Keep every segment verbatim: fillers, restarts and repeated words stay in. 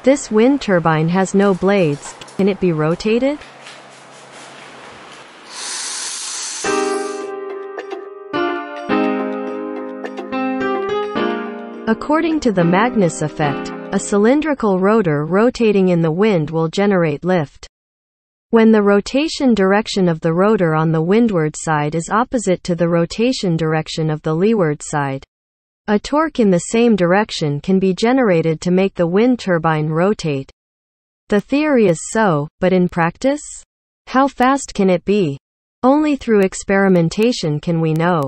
This wind turbine has no blades. Can it be rotated? According to the Magnus effect, a cylindrical rotor rotating in the wind will generate lift. When the rotation direction of the rotor on the windward side is opposite to the rotation direction of the leeward side, a torque in the same direction can be generated to make the wind turbine rotate. The theory is so, but in practice? How fast can it be? Only through experimentation can we know.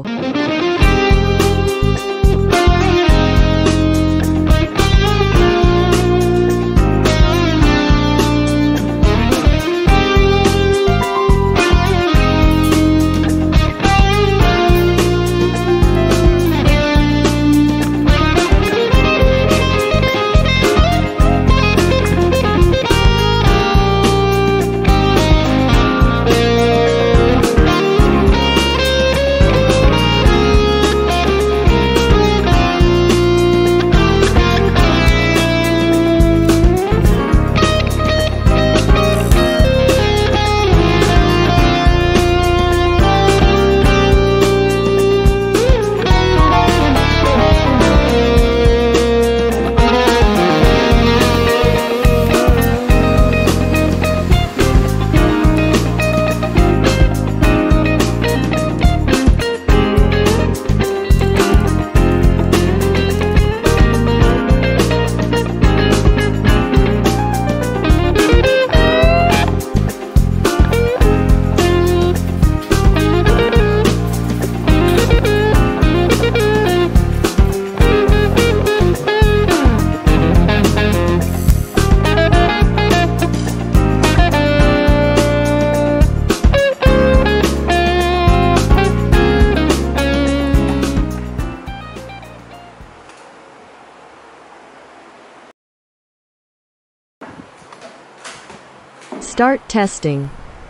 Start testing.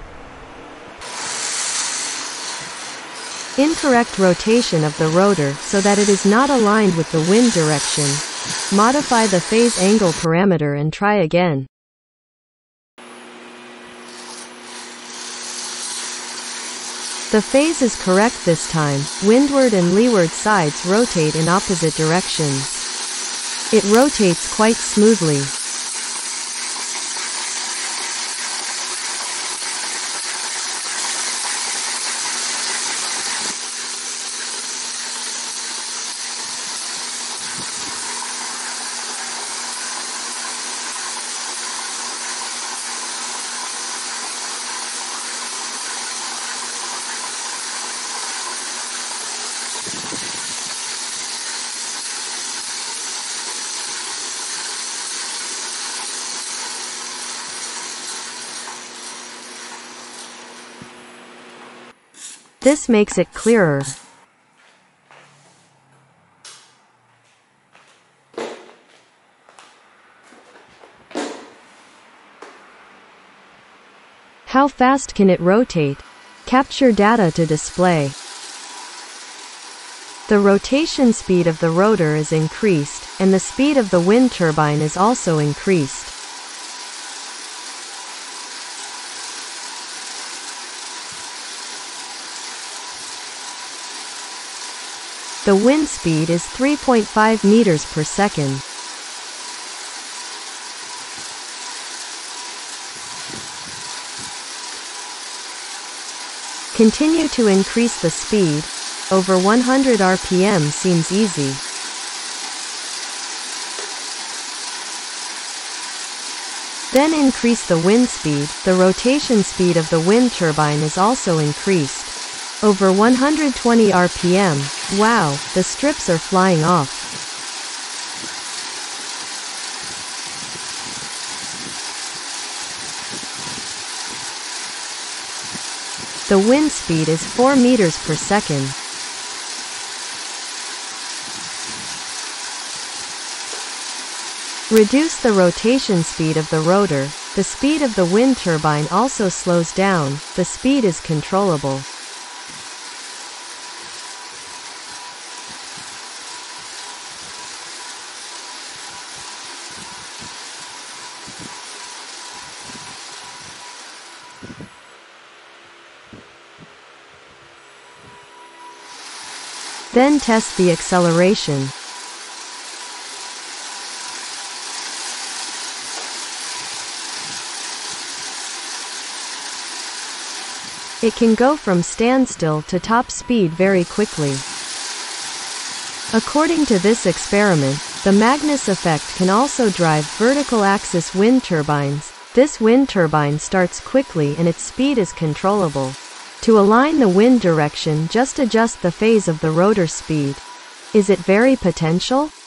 Incorrect rotation of the rotor so that it is not aligned with the wind direction. Modify the phase angle parameter and try again. The phase is correct this time. Windward and leeward sides rotate in opposite directions. It rotates quite smoothly. This makes it clearer. How fast can it rotate? Capture data to display. The rotation speed of the rotor is increased, and the speed of the wind turbine is also increased. The wind speed is three point five meters per second. Continue to increase the speed. Over one hundred R P M seems easy. Then increase the wind speed. The rotation speed of the wind turbine is also increased. Over one hundred twenty R P M. Wow, the strips are flying off. The wind speed is four meters per second. Reduce the rotation speed of the rotor. The speed of the wind turbine also slows down. The speed is controllable. Then test the acceleration. It can go from standstill to top speed very quickly. According to this experiment, the Magnus effect can also drive vertical axis wind turbines. This wind turbine starts quickly and its speed is controllable. To align the wind direction, just adjust the phase of the rotor speed. Is it very potential?